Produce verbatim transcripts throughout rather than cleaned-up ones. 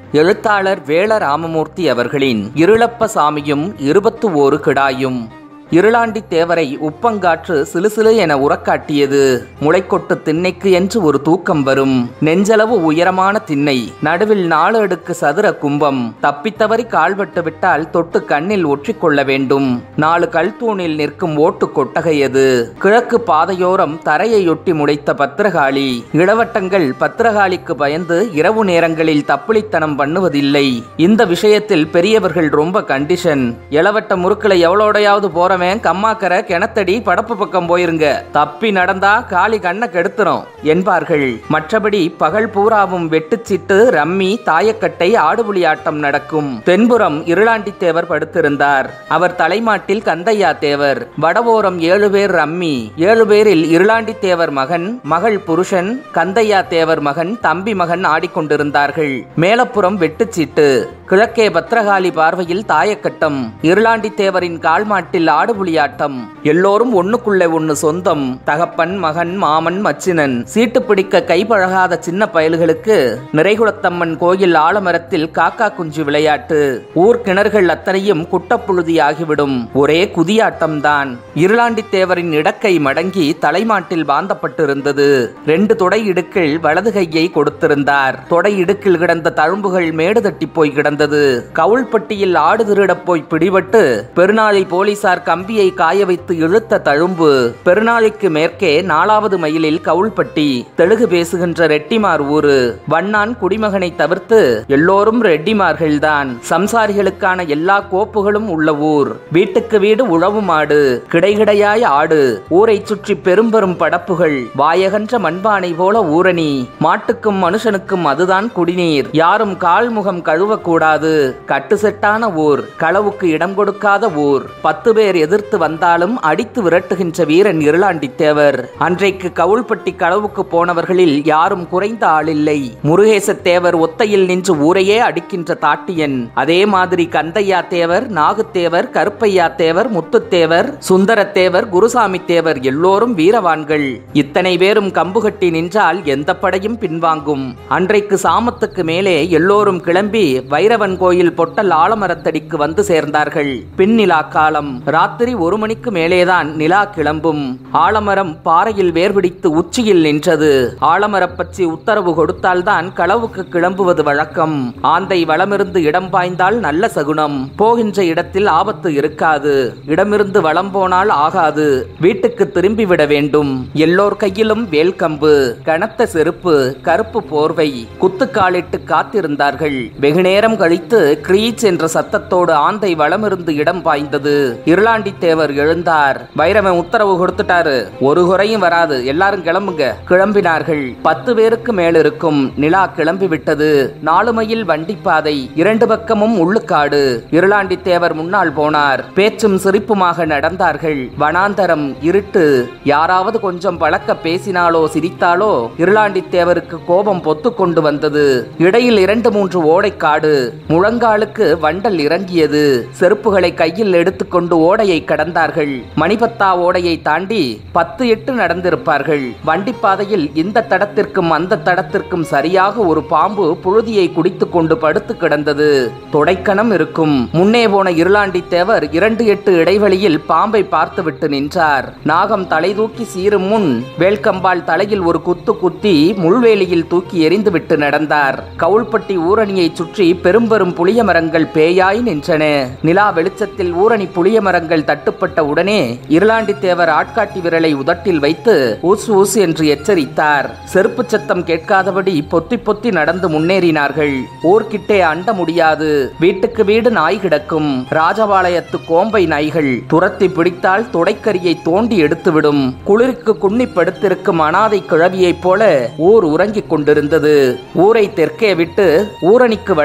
எழுத்தாளர் வேள ராமமூர்த்தி அவர்களின் இருளப்ப சாமியும் இருபத்து ஓரு கிடாயும். இருளாண்டி தேவரை உப்பங்காற்று சிலுசிலு என உறக்காட்டியது. முளைக்கொட்டு திண்ணைக்கு என்று ஒரு தூக்கம் வரும். நெஞ்சளவு உயரமான திண்ணை, நடுவில் நாலு அடுக்கு சதுர கும்பம். தப்பித்தவறி கால்பட்டு விட்டால் தொட்டு கண்ணில் ஒற்றிக்கொள்ள வேண்டும். நாலு கல்தூணில் நிற்கும் ஓட்டு கொட்டகையது. கிழக்கு பாதையோரம் தரையையொட்டி முளைத்த பத்திரகாளி. இளவட்டங்கள் பத்திரகாளிக்கு பயந்து இரவு நேரங்களில் தப்புளித்தனம் பண்ணுவதில்லை. இந்த விஷயத்தில் பெரியவர்கள் ரொம்ப கண்டிஷன். இளவட்ட முறுக்களை எவ்வளோடையாவது போற கம்மாக்கரை கிணத்தடி படப்பு பக்கம் போயிருங்க, தப்பி நடந்தா காளி கண்ணை கெடுத்துரும் என்பார்கள். மற்றபடி பகல் பூராவும் வெட்டுச்சிட்டு, ரம்மி, தாயக்கட்டை, ஆடுபுலி ஆட்டம் நடக்கும். தென்புறம் இருளாண்டி தேவர் படுத்திருந்தார். அவர் தலைமாட்டில் கந்தையா தேவர். வடவோரம் ஏழு பேர் ரம்மி. ஏழு பேரில் இருளாண்டி தேவர் மகன், மகள் புருஷன், கந்தையா தேவர் மகன், தம்பி மகன் ஆடிக்கொண்டிருந்தார்கள். மேலப்புறம் வெட்டுச்சிட்டு. கிழக்கே பத்திரகாளி பார்வையில் தாயக்கட்டம். இருளாண்டி தேவரின் கால்மாட்டில் ஆடுபுலியாட்டம். எல்லோரும் ஒண்ணுக்குள்ளே ஒண்ணு சொந்தம். தகப்பன், மகன், மாமன், மச்சினன். சீட்டு பிடிக்க கைப்பழகாத சின்ன பயல்களுக்கு நிறைகுளத்தம்மன் கோயில் ஆலமரத்தில் காக்கா குஞ்சு விளையாட்டு. ஊர் கிணறுகள் அத்தனையும் குட்டப்புழுதி ஆகிவிடும். ஒரே குதியாட்டம் தான். இருளாண்டி தேவரின் இடக்கை மடங்கி தலைமாட்டில் பாந்தப்பட்டிருந்தது. ரெண்டு தொடை இடுக்கில் வலது கையை கொடுத்திருந்தார். தொடை இடுக்கில் கிடந்த தழும்புகள் மேடு தட்டி போய் கிடந்தது. கவுள்பட்டியில் ஆடு திருடப் போய் பிடிபட்டு பெருநாளி போலீசார் கம்பியை காய வைத்து இழுத்த தழும்பு. பெருநாளைக்கு மேற்கே நாலாவது மைலில் கவுள்பட்டி. தெலுங்கு பேசுகின்ற ரெட்டிமார் ஊரு. வண்ணான் குடிமகனை தவிர்த்து எல்லோரும் ரெட்டிமார்கள்தான். சம்சாரிகளுக்கான எல்லா கோப்புகளும் உள்ள ஊர். வீட்டுக்கு வீடு உழவு மாடு, கிடைகிடையாய் ஆடு. ஊரை சுற்றி பெரும் பெரும் படப்புகள். வாயகன்ற மண்பானை போல ஊரணி. மாட்டுக்கும் மனுஷனுக்கும் அதுதான் குடிநீர். யாரும் கால்முகம் கழுவக்கூடாது. கட்டுசெட்டான ஊர். களவுக்கு இடம் கொடுக்காத ஊர். பத்து பேர் எதிர்த்து வந்தாலும் அடித்து விரட்டுகின்ற வீரன் இருளாண்டி தேவர். அன்றைக்கு கவுள்பட்டி களவுக்கு போனவர்களில் யாரும் குறைந்த ஆளில்லை. முருகேச தேவர் ஒத்தையில் நின்று ஊரையே அடிக்கின்ற தாட்டியன். அதே மாதிரி கந்தையா தேவர், நாகுத்தேவர், கருப்பையா தேவர், முத்துத்தேவர், சுந்தரத்தேவர், குருசாமி தேவர் எல்லோரும் வீரவான்கள். இத்தனை பேரும் கம்புகட்டி நின்றால் எந்த படையும் பின்வாங்கும். அன்றைக்கு சாமத்துக்கு மேலே எல்லோரும் கிளம்பி வைரவன் கோயில் பொட்டல் ஆலமரத்தடிக்கு வந்து சேர்ந்தார்கள். பின்னிலா காலம். ராத்திரி ஒரு மணிக்கு மேலேதான் நிலா கிளம்பும். ஆலமரம் பாறையில் வேர்பிடித்து உச்சியில் நின்றது. ஆலமரப்பச்சி உத்தரவு கொடுத்தால்தான் களவுக்கு கிளம்புவது வழக்கம். ஆந்தை வளமிருந்து இடம் பாய்ந்தால் நல்ல சகுனம். போகின்ற இடத்தில் ஆபத்து இருக்காது. இடமிருந்து வளம் போனால் ஆகாது. வீட்டுக்கு திரும்பிவிட வேண்டும். எல்லோர் கையிலும் வேல்கம்பு, கனத்த செருப்பு, கருப்பு போர்வை. குத்துக்காலிட்டு காத்திருந்தார்கள். வெகுநேரம் கழித்து கிரீச் என்ற சத்தத்தோடு ஆந்தை வளமிருந்து இடம் பாய்ந்தது. இருளாண்டி தேவர் எழுந்தார். வைரவன் உத்தரவு கொடுத்துட்டாரு, ஒரு குறையும் வராது, எல்லாரும் கிளம்புங்க. கிளம்பினார்கள். பத்து பேருக்கு மேல் இருக்கும். நிலா கிளம்பி விட்டது. நாலு மைல் வண்டிப்பாதை. இரண்டு பக்கமும் உள்ளுக்காடு. இருளாண்டி தேவர் முன்னால் போனார். பேச்சும் சிரிப்புமாக நடந்தார்கள். வனாந்தரம், இருட்டு. யாராவது கொஞ்சம் பழக்க பேசினாலோ சிரித்தாலோ இருளாண்டி தேவருக்கு கோபம் பொத்து கொண்டு வந்தது. இடையில் இரண்டு மூன்று ஓடைக்காடு. முழங்காலுக்கு வண்டல் இறங்கியது. செருப்புகளை கையில் எடுத்துக்கொண்டு ஓடையை கடந்தார்கள். மணிபத்தா ஓடையை தாண்டி பத்து எட்டு நடந்திருப்பார்கள். வண்டிப்பாதையில் இந்த தடத்திற்கும் அந்த தடத்திற்கும் சரியாக ஒரு பாம்பு புழுதியை குடித்துக் கொண்டு படுத்து கிடந்தது. தொடைக்கணம் இருக்கும். முன்னே போன இருளாண்டி தேவர் இரண்டு எட்டு இடைவெளியில் பாம்பை பார்த்துவிட்டு நின்றார். நாகம் தலை தூக்கி சீரும் முன் வேல்கம்பால் தலையில் ஒரு குத்து குத்தி முள்வேலியில் தூக்கி எறிந்துவிட்டு நடந்தார். கவுள்பட்டி ஊரணியை சுற்றி பெரும் பெரும் புளிய மரங்கள் பேயாய் நின்றன. நிலா வெளிச்சத்தில் ஊரணி புளிய மரங்கள் தட்டுப்பட்ட உடனே இருளாண்டி தேவர் ஆட்காட்டி விரலை உதட்டில் வைத்து ஊசு ஊசு என்று எச்சரித்தார். செருப்பு சத்தம் கேட்காதபடி பொத்தி பொத்தி நடந்து முன்னேறினார்கள். ஊர்கிட்டே அண்ட முடியாது. வீட்டுக்கு வீடு நாய் கிடக்கும். ராஜபாளையத்து கோம்பை நாய்கள். துரத்தி பிடித்தால் தொடைக்கரியை தோண்டி எடுத்துவிடும். குளிருக்கு குன்னி படுத்திருக்கும் அனாதை கிழவியைப் போல ஊர் உறங்கிக் கொண்டிருந்தது. ஊரை தெற்கே விட்டு ஊரணிக்கு வடக்கே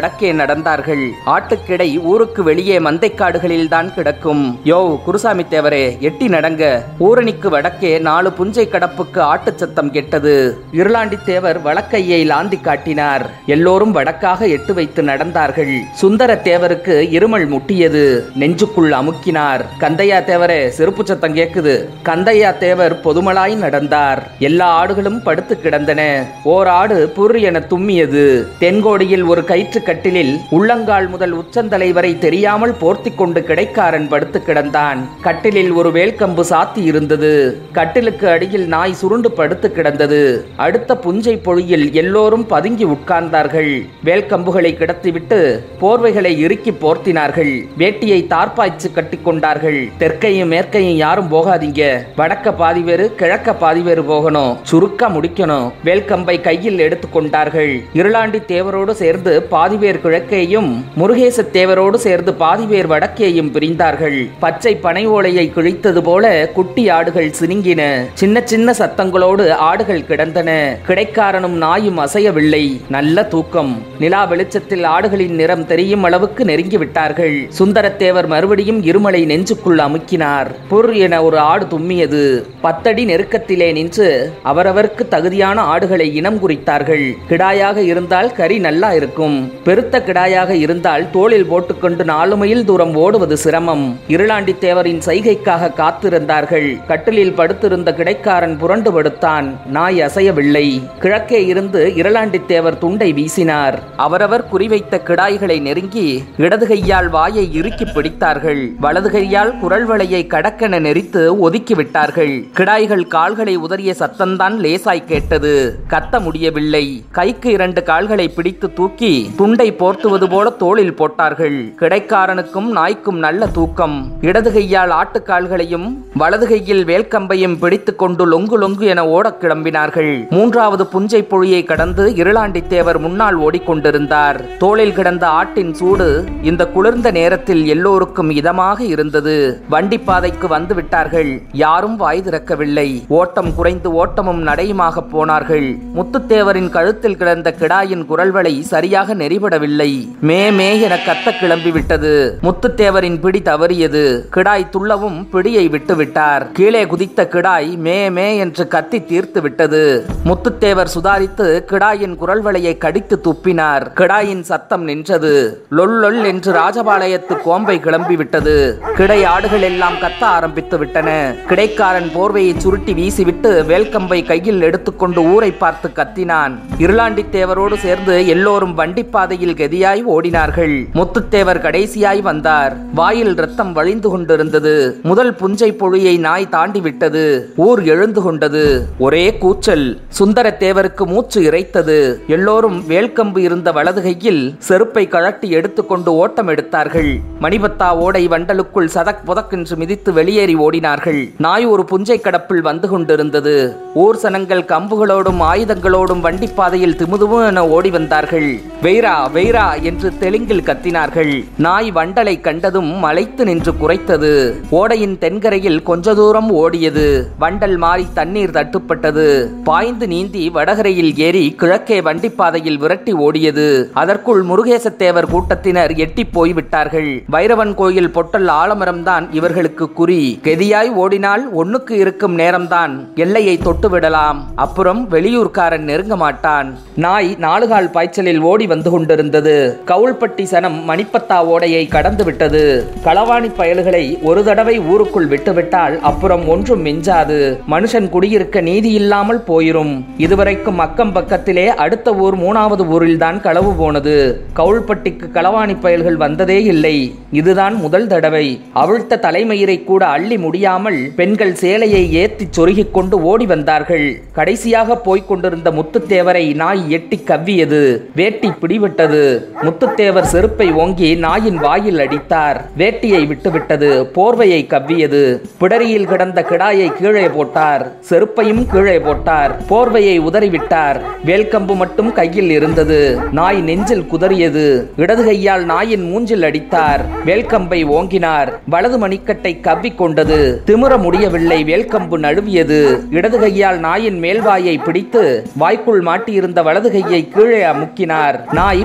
நடந்தார்கள். ஆட்டுக்கிடை ஊருக்கு வெளியே மந்தைக்காடுகளில் தான் கிடக்கும். யோ குருசாமி தேவரே, எட்டி நடங்க. ஊரணிக்கு வடக்கே நாலு புஞ்சை கடப்புக்கு ஆட்டு சத்தம் கெட்டது. இருளாண்டி தேவர் வழக்கையை லாந்தி காட்டினார். எல்லோரும் வடக்காக எட்டு வைத்து நடந்தார்கள். சுந்தர தேவருக்கு இருமல் முட்டியது. நெஞ்சுக்குள் அமுக்கினார். கந்தையா தேவரே, செருப்பு சத்தம் கேக்குது. கந்தையா தேவர் பொதுமலாய் நடந்தார். எல்லா ஆடுகளும் படுத்து கிடந்தன. ஓர் ஆடு புர் என தும்மியது. தென்கோடியில் ஒரு கயிற்று கட்டிலில் உள்ளங்கால் முதல் உச்சந்தலை வரை தெரியாமல் போர்த்தி கொண்டு கிடைக்காரன் படுத்து கிடந்தான். கட்டிலில் ஒரு வேல்கம்பு சாத்தி இருந்தது. கட்டிலுக்கு அடியில் நாய் சுருண்டு படுத்து கிடந்தது. அடுத்த புஞ்சை பொழியில் எல்லோரும் பதுங்கி உட்கார்ந்தார்கள். வேல்கம்புகளை கிடத்திவிட்டு போர்வைகளை இறுக்கி போர்த்தினார்கள். வேட்டியை தார்பாய்ச்சு கட்டி கொண்டார்கள். தெற்கையும் மேற்கையும் யாரும் போகாதீங்க. வடக்க பாதி பேரு கிழக்க பாதி பேரு போகணும். சுருக்க முடிக்கணும். வேல்கம்பை கையில் எடுத்து கொண்டார்கள். இருளாண்டி தேவரோடு சேர்ந்து பாதி பேர் கிழக்கேயும் முருகேச தேவரோடு சேர்ந்து பாதி பேர் வடக்கேயும் பிரிந்தார்கள். பச்சை பனை ஓலையை கிழித்தது போல குட்டி ஆடுகள் சினுங்கின. சின்ன சின்ன சத்தங்களோடு ஆடுகள் கிடந்தன. கிடைக்காரனும் நாயும் அசையவில்லை. நல்ல தூக்கம். நிலா வெளிச்சத்தில் ஆடுகளின் நிறம் தெரியும் அளவுக்கு நெருங்கி விட்டார்கள். சுந்தரத்தேவர் மறுபடியும் இருமலை நெஞ்சுக்குள் அமுக்கினார். புர் என ஒரு ஆடு தும்மியது. பத்தடி நெருக்கத்திலே நின்று அவரவருக்கு தகுதியான ஆடுகளை இனம் குறித்தார்கள். கிடாயாக இருந்தால் கறி நல்லா இருக்கும். பெருத்த கிடாயாக இருந்தால் தோளில் போட்டுக்கொண்டு நாலு மைல் தூரம் ஓடுவது சிரமம். இருளாண்டி தேவரின் சைகைக்காக காத்திருந்தார்கள். கட்டிலில் படுத்திருந்த கிடைக்காரன் புரண்டு படுத்தான். நாய் அசையவில்லை. கிழக்கே இருந்து இருளாண்டி தேவர் துண்டை வீசினார். அவரவர் குறிவைத்த கிடாய்களை நெருங்கி இடது கையால் வாயை இறுக்கி பிடித்தார்கள். வலது கையால் குரல் வளையை கடக்கென நெறித்து ஒதுக்கி விட்டார்கள். கிடாய்கள் கால்களை உதறிய சத்தம்தான் லேசாய் கேட்டது. கத்த முடியவில்லை. கைக்கு இரண்டு கால்களை பிடித்து தூக்கி துண்டை போர்த்துவது போல தோளில் போட்டார்கள். கிடைக்காரனுக்கும் நாய்க்கும் நல்ல தூக்கம். இடது கையால் ஆட்டுக்கால்களையும் வலது கையில் வேல்கம்பையும் பிடித்துக் கொண்டு லொங்கு லொங்கு என ஓடக் கிளம்பினார்கள். மூன்றாவது புஞ்சை பொழியை கடந்து இருளாண்டி தேவர் முன்னால் ஓடிக்கொண்டிருந்தார். தோளில் கிடந்த ஆட்டின் சூடு இந்த குளிர்ந்த நேரத்தில் எல்லோருக்கும் இதமாக இருந்தது. வண்டி பாதைக்கு வந்து விட்டார்கள். யாரும் வாய் திறக்கவில்லை. ஓட்டம் குறைந்து ஓட்டமும் நடையுமாக போனார்கள். முத்துத்தேவரின் கழுத்தில் கிடந்த கிடாயின் குரல்வளை சரியாக நெறிபடவில்லை. மே மே என கத்த கிளம்பிவிட்டது. முத்துத்தேவரின் பிடி தவறியது. கிடாய் துள்ளவும் பிடியை விட்டு விட்டார். கீழே குதித்த கிடாய் மே மே என்று கத்தி தீர்த்து விட்டது. முத்துத்தேவர் சுதாரித்து கிடாயின் குரல்வளையை கடித்து துப்பினார். கிடாயின் சத்தம் நின்றது. லொல் லொல் என்று ராஜபாளையத்து கோம்பை கிளம்பிவிட்டது. கிடை ஆடுகள் எல்லாம் கத்த ஆரம்பித்து விட்டன. கிடைக்காரன் போர்வையை சுருட்டி வீசிவிட்டு வேல்கம்பை கையில் எடுத்துக்கொண்டு ஊரை பார்த்து கத்தினான். இருளாண்டி தேவரோடு சேர்ந்து எல்லோரும் வண்டிப்பாதையில் கதியாய் ஓடினார்கள். முத்துத்தேவர் கடைசியாய் வந்தார். வாயில் ரத்தம் வழிந்து கொண்டிருந்தது. முதல் புஞ்சை பொழியை நாய் தாண்டி விட்டது. ஊர் எழுந்து கொண்டது. ஒரே கூச்சல். சுந்தர தேவருக்கு மூச்சு இறைத்தது. எல்லோரும் வேல்கம்பு இருந்த வலது கையில் செருப்பை கழட்டி எடுத்துக்கொண்டு ஓட்டம் எடுத்தார்கள். மணிபத்தா ஓடை வண்டலுக்குள் சதக் புதக்கென்று மிதித்து வெளியேறி ஓடினார்கள். நாய் ஒரு புஞ்சை கடப்பில் வந்து கொண்டிருந்தது. ஊர் சனங்கள் கம்புகளோடும் ஆயுதங்களோடும் வண்டிப்பாதையில் திமுதுமு என ஓடி வந்தார்கள். வெய்ரா வெய்ரா என்று தெலுங்கில் கத்தினார்கள். நாய் வண்டலை கண்டதும் மலைத்து நின்று குறைத்தது. ஓடையின் தென்கரையில் கொஞ்ச தூரம் ஓடியது. வண்டல் மாறி தண்ணீர் தட்டுப்பட்டது. பாய்ந்து நீந்தி வடகரையில் ஏறி கிழக்கே வண்டிப்பாதையில் விரட்டி ஓடியது. அதற்குள் முருகேசத்தேவர் கூட்டத்தினர் எட்டி போய்விட்டார்கள். பைரவன் கோயில் பொட்டல் ஆலமரம் தான் இவர்களுக்கு குறி. கெதியாய் ஓடினால் ஒண்ணுக்கு இருக்கும் நேரம்தான். எல்லையை தொட்டு விடலாம். அப்புறம் வெளியூர்காரன் நெருங்க மாட்டான். நாய் நாலுகால் பாய்ச்சலில் ஓடி வந்து கொண்டிருந்தது. கவுள்பட்டி சனம் மணிப்பத்தா ஓடையை கடந்து விட்டது. களவாணி பயல்களை ஒரு தடவை ஊருக்குள் விட்டுவிட்டால் அப்புறம் ஒன்றும் மிஞ்சாது. மனுஷன் குடியிருக்க நீதி இல்லாமல் போயிரும். இதுவரைக்கும் அக்கம் பக்கத்திலே அடுத்த ஊர் மூணாவது ஊரில் தான் களவு போனது. கவுள்பட்டிக்கு களவாணி பயல்கள் வந்ததே இல்லை. இதுதான் முதல் தடவை. அவிழ்த்த தலைமயிரை கூட அள்ளி முடியாமல் பெண்கள் சேலையை ஏத்தி சொருகிக் கொண்டு ஓடி வந்தார்கள். கடைசியாக போய்க் கொண்டிருந்த முத்துத்தேவரை நாய் எட்டி கவ்வியது. வேட்டி பிடிவிட்டது. முத்துத்தேவர் செருப்பை ஓங்கி நாயின் வாயில் அடித்தார். வேட்டியை விட்டுவிட்டது. போர்வையை கவ்வியது. பிடரியில் கிடந்த கிடாயை கீழே போட்டார். செருப்பையும் கீழே போட்டார். போர்வையை உதறிவிட்டார். வேல்கம்பு மட்டும் கையில் இருந்தது. நாய் நெஞ்சில் குதறியது. இடது கையால் நாயின் மூஞ்சில் அடித்தார். வேல்கம்பை ஓங்கினார். வலது மணிக்கட்டை கவ்வி கொண்டது. திமிர முடியவில்லை. வேல்கம்பு நழுவியது. இடது கையால் நாயின் மேல்வாயை பிடித்து வாய்க்குள் மாட்டியிருந்த வலது கையை கீழே அமுக்கினார். நாய் பக்கத்து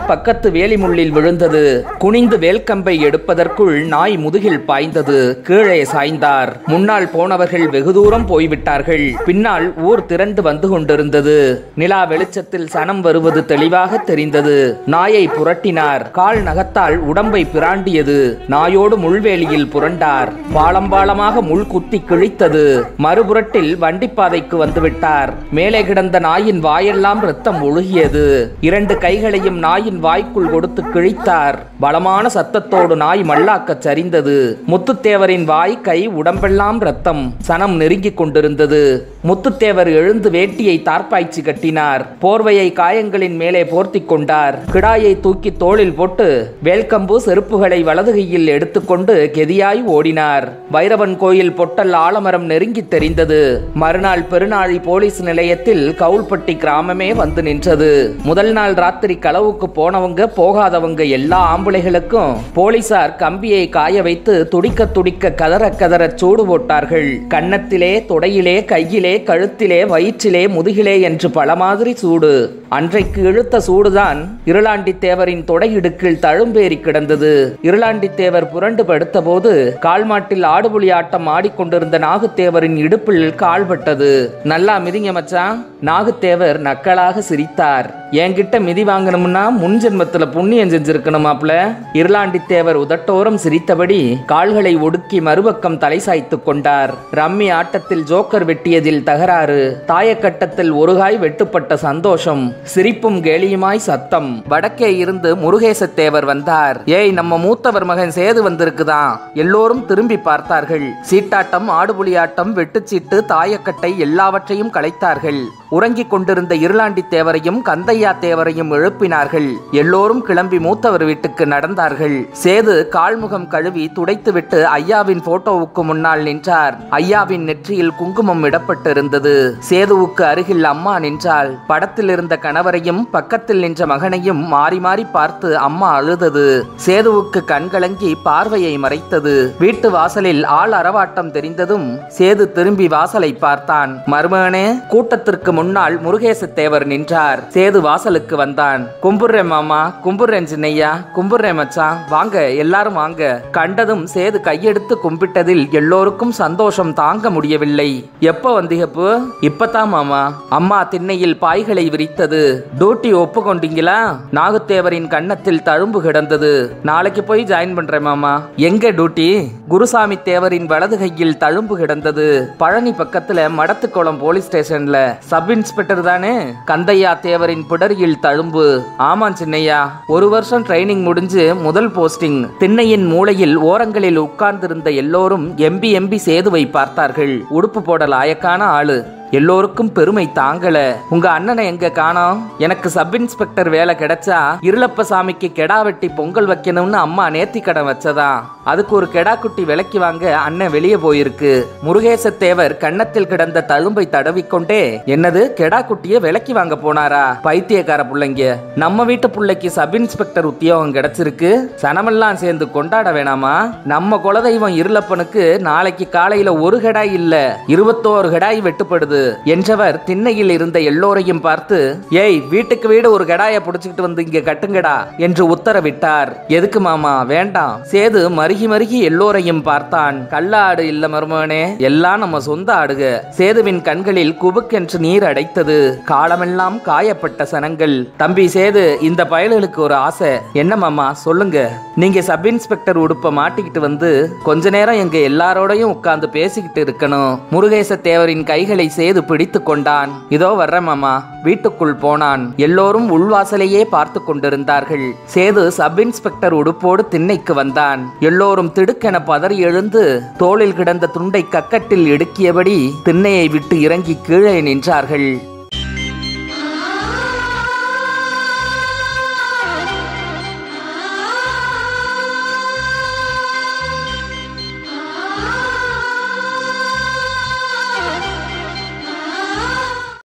கழுத்து வேலிமுள்ளில் விழுந்தது. குனிந்து வேல்கம்பை எடுப்பதற்குள் நாய் முதுகில் பாய்ந்தது. கீழே சாய்ந்தார். முன்னால் போனவர்கள் வெகு தூரம் போய்விட்டார்கள். பின்னால் ஊர் திரண்டு வந்து கொண்டிருந்தது. நிலா வெளிச்சத்தில் சனம் வருவது தெளிவாக தெரிந்தது. நாயை புரட்டினார். கால் நகத்தால் உடம்பை பிராண்டியது. நாயோடு முள்வேலியில் புரண்டார். பாலம் பாலமாக முள் குத்தி கிழித்தது. மறுபுறட்டில் வண்டிப்பாதைக்கு வந்துவிட்டார். மேலே கிடந்த நாயின் வாயெல்லாம் ரத்தம் ஒழுகியது. இரண்டு கைகளையும் நாயின் வாய்க்குள் கொடுத்து கிழித்தார். பலமான சத்தத்தோடு நாய் மல்லாக்க சரிந்தது. முத்துத்தேவரின் வாய், கை, உடம்பெல்லாம் ரத்தம். சனம் நெருங்கிக் கொண்டிருந்தது. முத்துத்தேவர் எழுந்து வேட்டியை தார்பாய்ச்சி கட்டினார். போர்வையை காயங்களின் மேலே போர்த்தி கொண்டார். கிடாயை தூக்கி தோளில் போட்டு வேல்கம்பு செருப்புகளை வலது கையில் எடுத்துக்கொண்டு கெதியாய் ஓடினார். வைரவன் கோயில் பொட்டல் ஆலமரம் நெருங்கி தெரிந்தது. மறுநாள் பெருநாழி போலீஸ் நிலையத்தில் கவுல்பட்டி கிராமமே வந்து நின்றது. முதல் நாள் ராத்திரி களவுக்கு போனவங்க போகாதவங்க எல்லா ஆம்பளைகளுக்கும் போலீசார் கம்பியை காய வைத்து துடிக்க துடிக்க கதற கதற சூடு போட்டார்கள். கன்னத்திலே, தொடையிலே, கையிலே, கழுத்திலே, வயிற்றிலே, முதுகிலே என்று பல மாதிரி சூடு. அன்றைக்கு இழுத்த சூடுதான் இருளாண்டி தேவரின் தொடையிடுக்கில் தழும்பேறி கிடந்தது. இருளாண்டி தேவர் புரண்டு படுத்த போது கால்மாட்டில் ஆடுபுலி ஆட்டம் ஆடிக்கொண்டிருந்த நாகுத்தேவரின் இடுப்பில் கால்பட்டது. நல்லா மிதிங்க மச்சான். நாகுத்தேவர் நக்கலாக சிரித்தார். என்கிட்ட மிதி வாங்கணும்னா முன் ஜென்மத்துல புண்ணியம் செஞ்சிருக்கணுமாப்ல. இருளாண்டி தேவர் உதட்டோரம் சிரித்தபடி கால்களை ஒடுக்கி மறுபக்கம் தலை சாய்த்து கொண்டார். ரம்மி ஆட்டத்தில் ஜோக்கர் வெட்டியதில் தகராறு. தாயக்கட்டத்தில் ஒரு காய் வெட்டுப்பட்ட சந்தோஷம். சிரிப்பும் கேலியுமாய் சத்தம். வடக்கே இருந்து முருகேசத்தேவர் வந்தார். ஏய், நம்ம மூத்தவர் மகன் சேது வந்திருக்குதான். எல்லோரும் திரும்பி பார்த்தார்கள். சீட்டாட்டம், ஆடுபுலி ஆட்டம், வெட்டுச்சீட்டு, தாயக்கட்டை எல்லாவற்றையும் கலைத்தார்கள். உறங்கிக் கொண்டிருந்த இருளாண்டி தேவரையும் கந்தையா தேவரையும் எழுப்பினார்கள். எல்லோரும் கிளம்பி மூத்தவர் வீட்டுக்கு நடந்தார்கள். சேது கால்முகம் கழுவி துடைத்துவிட்டு ஐயாவின் போட்டோவுக்கு முன்னால் நின்றார். ஐயாவின் நெற்றியில் குங்குமம் இடப்பட்டிருந்தது. சேதுவுக்கு அருகில் அம்மா நின்றாள். படத்தில் இருந்த கணவரையும் பக்கத்தில் நின்ற மகனையும் மாறி மாறி பார்த்து அம்மா அழுதது. சேதுவுக்கு கண்கலங்கி பார்வையை மறைத்தது. வீட்டு வாசலில் ஆள் அரவாட்டம் தெரிந்ததும் சேது திரும்பி வாசலை பார்த்தான். மருமகனே. கூட்டத்திற்கு முன்னால் முருகேசத்தேவர் நின்றார். சேது வாசலுக்கு வந்தான். கும்புர்றேன் மாமா, கும்புர்றேன் சின்னையா, கும்புர்றேன் மச்சான், வாங்க எல்லாரும் வாங்க. கண்டதும் சேது கையெடுத்து கும்பிட்டதில் எல்லோருக்கும் சந்தோஷம் தாங்க முடியவில்லை. எப்ப வந்தீங்கப்பு? இப்பதான் மாமா. அம்மா திண்ணையில் பாய்களை விரித்தது. டியூட்டி ஒப்புக்கொண்டீங்களா? நாகுத்தேவரின் கன்னத்தில் தழும்பு கிடந்தது. நாளைக்கு போய் ஜாயின் பண்றேன் மாமா. எங்க டியூட்டி? குருசாமி தேவரின் வலது கையில் தழும்பு கிடந்தது. பழனி பக்கத்துல மடத்துக்குளம் போலீஸ் ஸ்டேஷன்ல. சப் இன்ஸ்பெக்டர் தானே? கந்தையா தேவரின் பிடரியில் தழும்பு. ஆமா சின்னையா. ஒரு வருஷம் ட்ரைனிங் முடிஞ்சு முதல் போஸ்டிங். திண்ணையின் மூலையில் ஓரங்களில் உட்கார்ந்திருந்த எல்லோரும் எம்பி எம்பி சேதுவை பார்த்தார்கள். உடுப்பு போட லாயக்கான ஆளு. எல்லோருக்கும் பெருமை தாங்கல. உங்க அண்ணனை எங்க காணோம்? எனக்கு சப் இன்ஸ்பெக்டர் வேலை கிடைச்சா இருளப்ப சாமிக்கு கெடா வெட்டி பொங்கல் வைக்கணும்னு அம்மா நேர்த்தி கடன் வச்சதா. அதுக்கு ஒரு கெடா குட்டி விலைக்கு வாங்க அண்ணன் வெளியே போயிருக்கு. முருகேசத்தேவர் கன்னத்தில் கிடந்த தழும்பை தடவிக்கொண்டே, என்னது கெடா குட்டிய விலைக்கு வாங்க போனாரா? பைத்தியக்கார புள்ளைங்க. நம்ம வீட்டு புள்ளைக்கு சப் இன்ஸ்பெக்டர் உத்தியோகம் கிடைச்சிருக்கு. சனமெல்லாம் சேர்ந்து கொண்டாட வேணாமா? நம்ம குலதெய்வம் இருளப்பனுக்கு நாளைக்கு காலையில ஒரு கெடாய் இல்ல இருபத்தோரு கெடாய் வெட்டுப்படுது என்றவர் திண்ணையில் இருந்த எல்லோரையும் பார்த்து, ஏய், வீட்டுக்கு வீடு ஒரு கடாயை புடிச்சுக்கிட்டு வந்து இங்க கட்டுங்கடா என்று உத்தரவிட்டார். எதுக்கு மாமா? வேண்டாம். சேது மருகி மருகி எல்லோரையும் பார்த்தான். கள்ள ஆடு இல்ல மருமகனே, எல்லாம் நம்ம சொந்த ஆடுக. சேதுவின் கண்களில் குபுக்கென்று நீர் அடைத்தது. காலமெல்லாம் காயப்பட்ட சனங்கள். தம்பி சேது, இந்த பயலுக்கு ஒரு ஆசை. என்ன மாமா சொல்லுங்க. நீங்க சப் இன்ஸ்பெக்டர் உடுப்ப மாட்டிக்கிட்டு வந்து கொஞ்ச நேரம் எங்க எல்லாரோடையும் உட்கார்ந்து பேசிக்கிட்டு இருக்கணும். முருகேச தேவரின் கைகளை சேது பிடித்து கொண்டான். இதோ வர்ற மாமா. வீட்டுக்குள் போனான். எல்லோரும் உள்வாசலையே பார்த்து கொண்டிருந்தார்கள். சேது சப் இன்ஸ்பெக்டர் உடுப்போடு திண்ணைக்கு வந்தான். எல்லோரும் திடுக்கென பதறி எழுந்து தோளில் கிடந்த துண்டை கக்கட்டில் இடுக்கியபடி திண்ணையை விட்டு இறங்கி கீழே நின்றார்கள்.